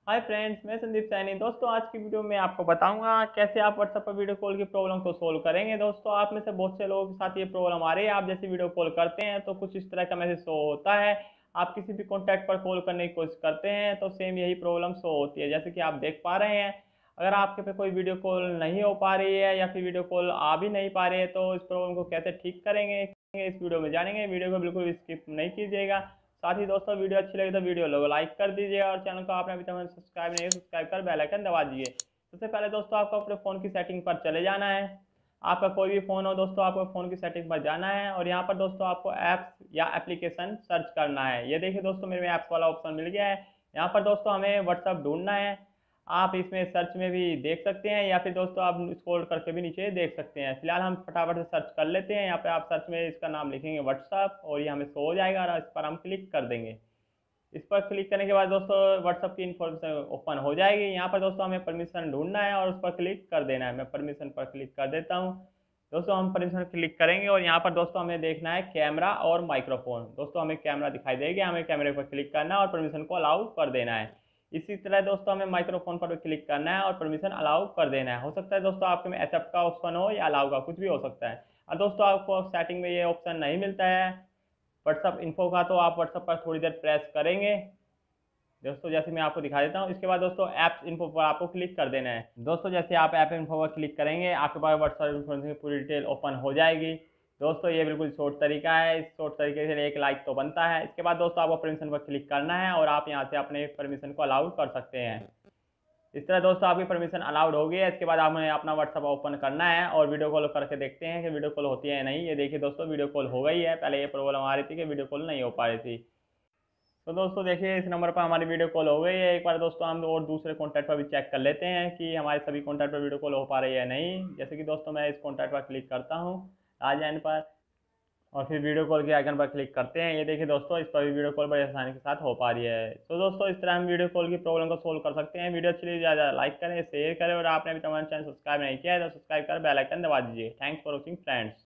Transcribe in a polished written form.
Hi friends, मैं संदीप सैनी। दोस्तों, आज की वीडियो में आपको बताऊंगा कैसे आप व्हाट्सएप पर वीडियो कॉल की प्रॉब्लम को सोल्व करेंगे। दोस्तों, आप में से बहुत से लोगों के साथ ये प्रॉब्लम आ रही है। आप जैसे वीडियो कॉल करते हैं तो कुछ इस तरह का मैसेज शो होता है। आप किसी भी कॉन्टैक्ट पर कॉल करने की कोशिश करते हैं तो सेम यही प्रॉब्लम शो होती है, जैसे कि आप देख पा रहे हैं। अगर आपके पे कोई वीडियो कॉल नहीं हो पा रही है या फिर वीडियो कॉल आ भी नहीं पा रही है तो इस प्रॉब्लम को कैसे ठीक करेंगे इस वीडियो में जानेंगे। वीडियो को बिल्कुल स्किप नहीं कीजिएगा। साथ ही दोस्तों, वीडियो अच्छी लगी तो वीडियो लोग लाइक कर दीजिए और चैनल को आपने अभी तक सब्सक्राइब नहीं सब्सक्राइब कर बेल आइकन दबा दीजिए। सबसे पहले दोस्तों, आपको अपने फ़ोन की सेटिंग पर चले जाना है। आपका कोई भी फ़ोन हो दोस्तों, आपको फ़ोन की सेटिंग पर जाना है और यहाँ पर दोस्तों आपको ऐप्स या एप्लीकेशन सर्च करना है। ये देखिए दोस्तों, मेरे में ऐप्स वाला ऑप्शन मिल गया है। यहाँ पर दोस्तों हमें व्हाट्सअप ढूंढना है। आप इसमें सर्च में भी देख सकते हैं या फिर दोस्तों आप स्क्रॉल करके भी नीचे देख सकते हैं। फिलहाल हम फटाफट से सर्च कर लेते हैं। यहाँ पे आप सर्च में इसका नाम लिखेंगे व्हाट्सअप और ये हमें शो हो जाएगा और इस पर हम क्लिक कर देंगे। इस पर क्लिक करने के बाद दोस्तों व्हाट्सअप की इन्फॉर्मेशन ओपन हो जाएगी। यहाँ पर दोस्तों हमें परमिशन ढूंढना है और उस पर क्लिक कर देना है। मैं परमिशन पर क्लिक कर देता हूँ। दोस्तों, हम परमिशन क्लिक करेंगे और यहाँ पर दोस्तों हमें देखना है कैमरा और माइक्रोफोन। दोस्तों, हमें कैमरा दिखाई देगा, हमें कैमरे पर क्लिक करना है और परमिशन को अलाउ कर देना है। इसी तरह दोस्तों हमें माइक्रोफोन पर क्लिक करना है और परमिशन अलाउ कर देना है। हो सकता है दोस्तों आपके में एक्सेप्ट का ऑप्शन हो या अलाउ का, कुछ भी हो सकता है। और दोस्तों, आपको सेटिंग में ये ऑप्शन नहीं मिलता है व्हाट्सअप इन्फो का, तो आप व्हाट्सअप पर थोड़ी देर प्रेस करेंगे दोस्तों, जैसे मैं आपको दिखा देता हूँ। इसके बाद दोस्तों ऐप्स इन्फो पर आपको क्लिक कर देना है। दोस्तों, जैसे आप ऐप इन्फो पर क्लिक करेंगे आपके पास व्हाट्सएप इन्फॉर्मेशन की पूरी डिटेल ओपन हो जाएगी। दोस्तों, ये बिल्कुल शॉर्ट तरीका है। इस शॉर्ट तरीके से एक लाइक तो बनता है। इसके बाद दोस्तों आपको परमिशन पर क्लिक करना है और आप यहाँ से अपने परमिशन को अलाउड कर सकते हैं। इस तरह दोस्तों आपकी परमिशन अलाउड हो गई है। इसके बाद आपने अपना व्हाट्सअप ओपन करना है और वीडियो कॉल करके देखते हैं कि वीडियो कॉल होती है या नहीं। ये देखिए दोस्तों, वीडियो कॉल हो गई है। पहले ये प्रॉब्लम आ रही थी कि वीडियो कॉल नहीं हो पा रही थी। तो दोस्तों देखिए, इस नंबर पर हमारी वीडियो कॉल हो गई है। एक बार दोस्तों हम और दूसरे कॉन्टैक्ट पर भी चेक कर लेते हैं कि हमारे सभी कॉन्टैक्ट पर वीडियो कॉल हो पा रही है या नहीं। जैसे कि दोस्तों मैं इस कॉन्टैक्ट पर क्लिक करता हूँ राजैन पर और फिर वीडियो कॉल के आइकन पर क्लिक करते हैं। ये देखिए दोस्तों, इस पर भी वीडियो कॉल बड़ी आसानी के साथ हो पा रही है। तो दोस्तों, इस तरह हम वीडियो कॉल की प्रॉब्लम को सोल्व कर सकते हैं। वीडियो अच्छी लगी ज़्यादा लाइक करें, शेयर करें और आपने अभी तक हमारा चैनल सब्सक्राइब नहीं किया है तो सब्सक्राइब कर बेल आइकन दबा दीजिए। Thanks for watching friends.